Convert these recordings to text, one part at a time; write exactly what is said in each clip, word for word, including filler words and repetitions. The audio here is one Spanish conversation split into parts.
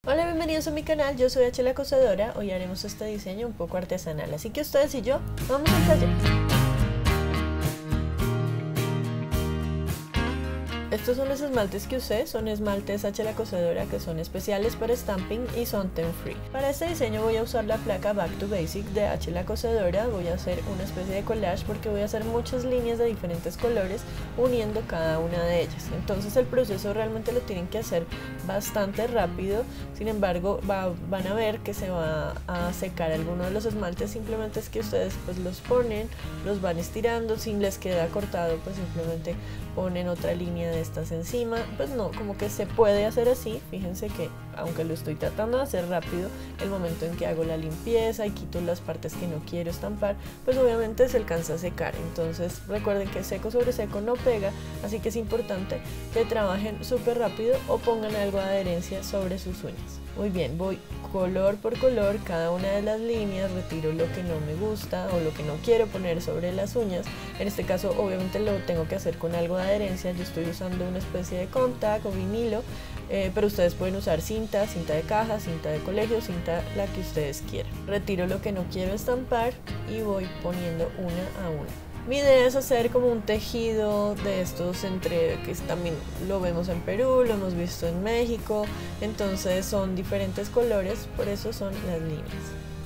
Hola, bienvenidos a mi canal, yo soy H la Cosedora. Hoy haremos este diseño un poco artesanal, así que ustedes y yo vamos al taller. Estos son los esmaltes que usé, son esmaltes H la Cosedora que son especiales para stamping y son ten free. Para este diseño voy a usar la placa Back to Basic de H la Cosedora. Voy a hacer una especie de collage porque voy a hacer muchas líneas de diferentes colores uniendo cada una de ellas. Entonces el proceso realmente lo tienen que hacer bastante rápido, sin embargo va, van a ver que se va a secar alguno de los esmaltes. Simplemente es que ustedes pues los ponen, los van estirando, si les queda cortado pues simplemente ponen otra línea de estas encima. Pues no, como que se puede hacer así. Fíjense que aunque lo estoy tratando de hacer rápido, el momento en que hago la limpieza y quito las partes que no quiero estampar, pues obviamente se alcanza a secar. Entonces recuerden que seco sobre seco no pega, así que es importante que trabajen súper rápido o pongan algo de adherencia sobre sus uñas. Muy bien, voy color por color cada una de las líneas, retiro lo que no me gusta o lo que no quiero poner sobre las uñas. En este caso obviamente lo tengo que hacer con algo de adherencia. Yo estoy usando una especie de contact o vinilo, eh, pero ustedes pueden usar cinta, cinta de caja, cinta de colegio, cinta la que ustedes quieran. Retiro lo que no quiero estampar y voy poniendo una a una. Mi idea es hacer como un tejido de estos entre, que también lo vemos en Perú, lo hemos visto en México, entonces son diferentes colores, por eso son las líneas.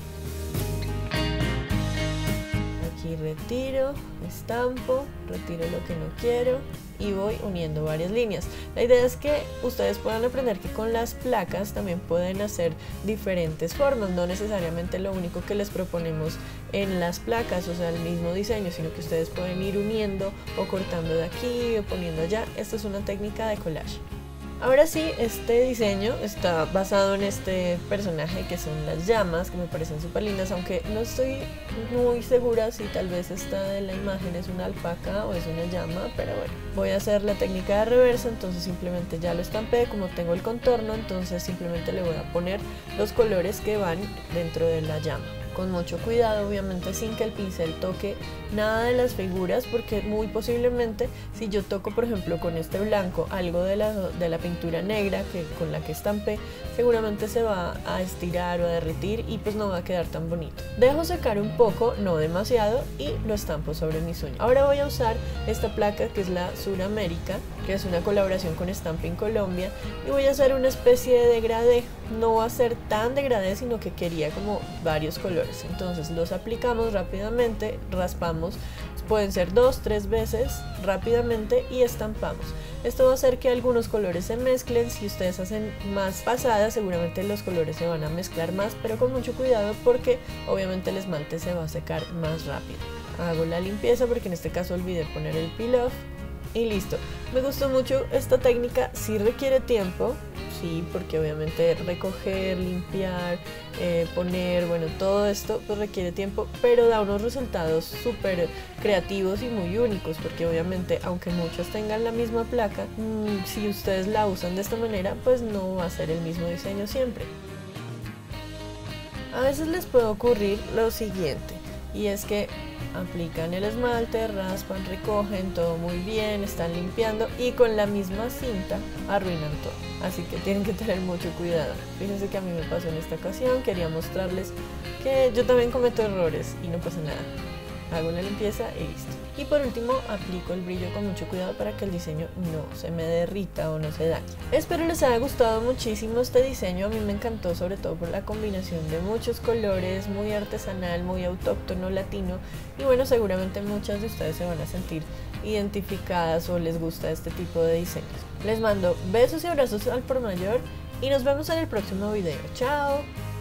Aquí retiro, estampo, retiro lo que no quiero y voy uniendo varias líneas. La idea es que ustedes puedan aprender que con las placas también pueden hacer diferentes formas, no necesariamente lo único que les proponemos en las placas, o sea, el mismo diseño, sino que ustedes pueden ir uniendo o cortando de aquí o poniendo allá. Esta es una técnica de collage. Ahora sí, este diseño está basado en este personaje que son las llamas, que me parecen súper lindas, aunque no estoy muy segura si tal vez esta de la imagen es una alpaca o es una llama, pero bueno. Voy a hacer la técnica de reversa, entonces simplemente ya lo estampé, como tengo el contorno, entonces simplemente le voy a poner los colores que van dentro de la llama. Con mucho cuidado, obviamente sin que el pincel toque nada de las figuras, porque muy posiblemente si yo toco por ejemplo con este blanco algo de la, de la pintura negra que, con la que estampé, seguramente se va a estirar o a derretir y pues no va a quedar tan bonito. Dejo secar un poco, no demasiado, y lo estampo sobre mis uñas. Ahora voy a usar esta placa que es la Suramérica, que es una colaboración con Stampin' Colombia, y voy a hacer una especie de degradé. No va a ser tan degradé, sino que quería como varios colores. Entonces los aplicamos rápidamente, raspamos, pueden ser dos, tres veces rápidamente y estampamos. Esto va a hacer que algunos colores se mezclen. Si ustedes hacen más pasadas, seguramente los colores se van a mezclar más, pero con mucho cuidado porque obviamente el esmalte se va a secar más rápido. Hago la limpieza porque en este caso olvidé poner el peel off y listo. Me gustó mucho esta técnica, sí requiere tiempo, sí, porque obviamente recoger, limpiar, eh, poner, bueno, todo esto pues requiere tiempo, pero da unos resultados súper creativos y muy únicos, porque obviamente aunque muchos tengan la misma placa, mmm, si ustedes la usan de esta manera, pues no va a ser el mismo diseño siempre. A veces les puede ocurrir lo siguiente, y es que aplican el esmalte, raspan, recogen todo muy bien, están limpiando y con la misma cinta arruinan todo, así que tienen que tener mucho cuidado. Fíjense que a mí me pasó en esta ocasión, quería mostrarles que yo también cometo errores y no pasa nada. Hago una limpieza y listo. Y por último aplico el brillo con mucho cuidado para que el diseño no se me derrita o no se dañe. Espero les haya gustado muchísimo este diseño, a mí me encantó sobre todo por la combinación de muchos colores, muy artesanal, muy autóctono, latino, y bueno, seguramente muchas de ustedes se van a sentir identificadas o les gusta este tipo de diseños. Les mando besos y abrazos al por mayor y nos vemos en el próximo video. ¡Chao!